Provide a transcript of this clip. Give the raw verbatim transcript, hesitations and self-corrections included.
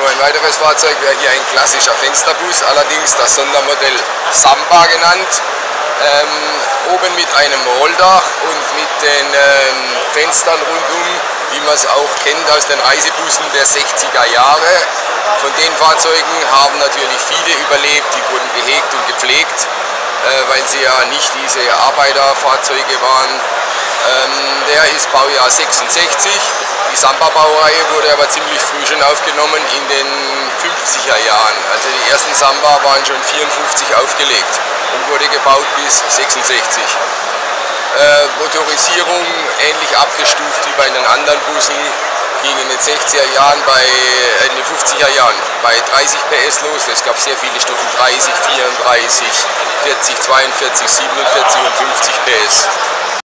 Nur ein weiteres Fahrzeug wäre hier ein klassischer Fensterbus, allerdings das Sondermodell Samba genannt. Ähm, oben mit einem Rolldach und mit den ähm, Fenstern rundum, wie man es auch kennt aus den Reisebussen der sechziger Jahre. Von den Fahrzeugen haben natürlich viele überlebt, die wurden gehegt und gepflegt, äh, weil sie ja nicht diese Arbeiterfahrzeuge waren. Ähm, der ist Baujahr sechsundsechzig. Die Samba-Baureihe wurde aber ziemlich früh schon aufgenommen in den fünfziger Jahren. Also die ersten Samba waren schon vierundfünfzig aufgelegt und wurde gebaut bis sechsundsechzig. Äh, Motorisierung ähnlich abgestuft wie bei den anderen Bussen, ging in den sechziger Jahren, bei, äh, in den fünfziger Jahren bei dreißig P S los. Es gab sehr viele Stufen, dreißig, vierunddreißig, vierzig, zweiundvierzig, siebenundvierzig und fünfzig P S.